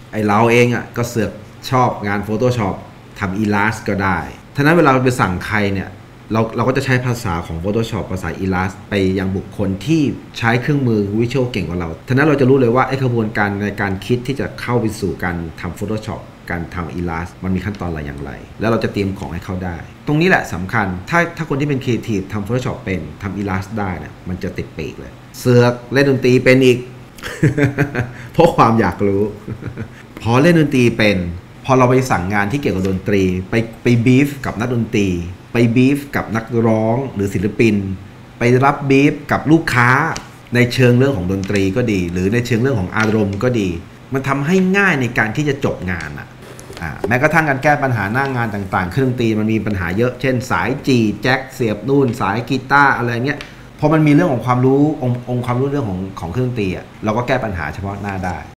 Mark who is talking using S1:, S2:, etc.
S1: ไอเราเองอ่ะก็เสือกชอบงาน Photoshop ทำ Illustrator ก็ได้ท่านั้นเวลาเราไปสั่งใครเนี่ยเราก็จะใช้ภาษาของ Photoshop ภาษา Illustrator ไปยังบุคคลที่ใช้เครื่องมือ Visual เก่งกว่าเราท่านั้นเราจะรู้เลยว่าไอกระบวนการในการคิดที่จะเข้าไปสู่การทำ Photoshop การทำ Illustrator มันมีขั้นตอนอะไรอย่างไรแล้วเราจะเตรียมของให้เขาได้ตรงนี้แหละสำคัญถ้าคนที่เป็น Creative ทำ Photoshop เป็นทำ Illustrator ได้เนี่ยมันจะติดปีกเลยเสือกเล่นดนตรีเป็นอีก เพราะความอยากรู้ พอเล่นดนตรีเป็นพอเราไปสั่งงานที่เกี่ยวกับดนตรีไปบีฟกับนักดนตรีไปบีฟกับนักร้องหรือศิลปินไปรับบีฟกับลูกค้าในเชิงเรื่องของดนตรีก็ดีหรือในเชิงเรื่องของอารมณ์ก็ดีมันทำให้ง่ายในการที่จะจบงานแม้กระทั่งการแก้ปัญหาหน้างานต่างๆเครื่องดนตรีมันมีปัญหาเยอะเช่นสายจีแจ็คเสียบนู่นสายกีตาร์อะไรเงี้ยพอมันมีเรื่องของความรู้องค์ความรู้เรื่องของเครื่องดนตรีเราก็แก้ปัญหาเฉพาะหน้าได้